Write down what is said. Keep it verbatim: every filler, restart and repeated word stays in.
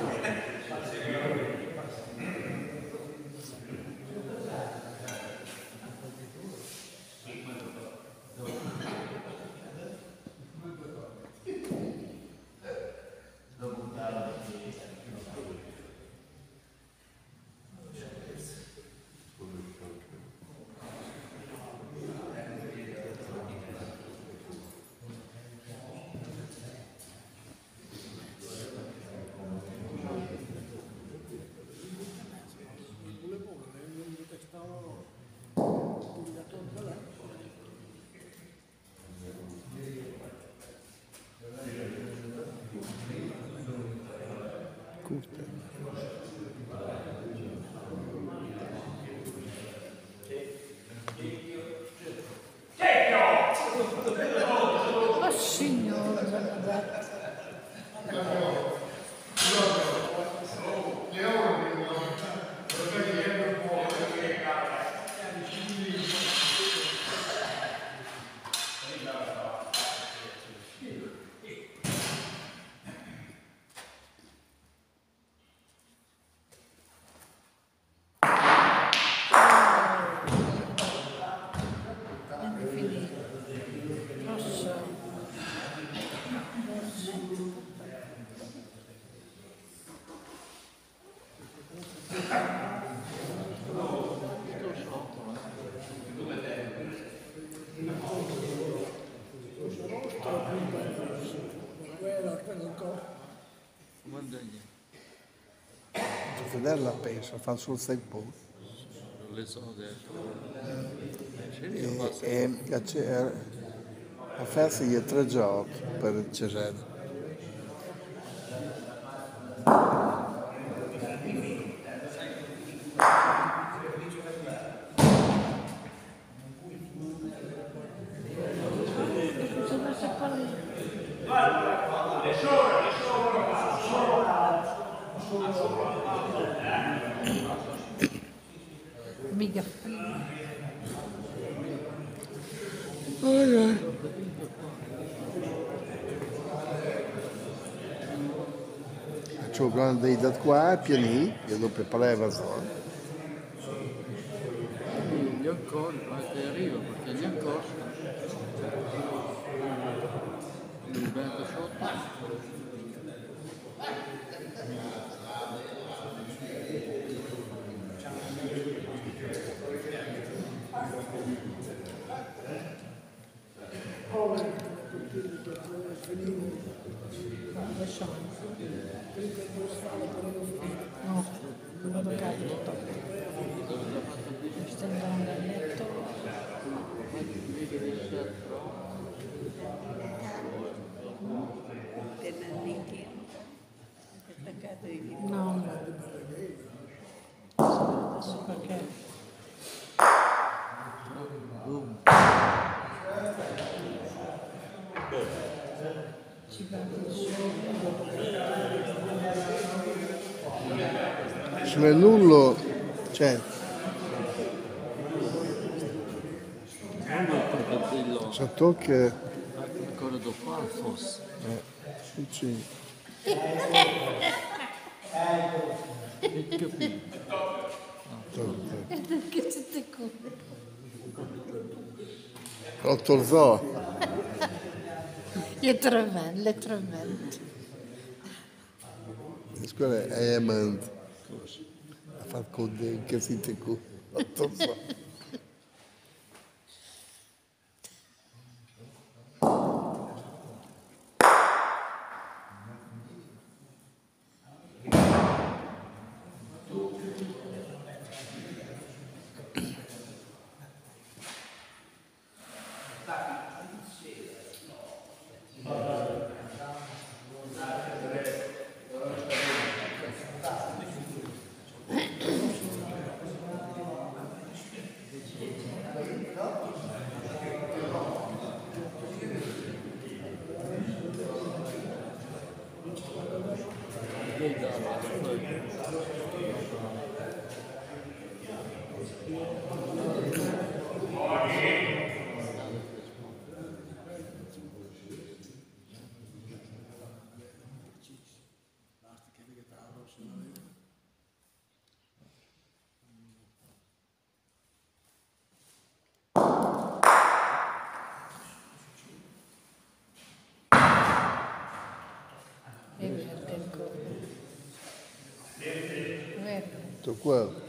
Oh signore, vederla penso, fa sul tempo. Le so E, e a farsi tre giochi per il Cesena. mica. C'ho grande da qua, pieni, e dopo pareva zona. Gli ancora, poi arriva perché gli ancora. Roberto sotto. No, non vado a casa tutto. Mi sto andando a letto. No, no. Adesso perché? Ci vado su. Sulle nullo, cioè, se tocca, Ancora dopo forse. eh, sì, sì. Che capito? Che siete qui? Otto zoo. È tremendo, è tremendo. Quella è amante. Ha fatto con dei che siete qui. Otto zoo. Verde. Sto qua.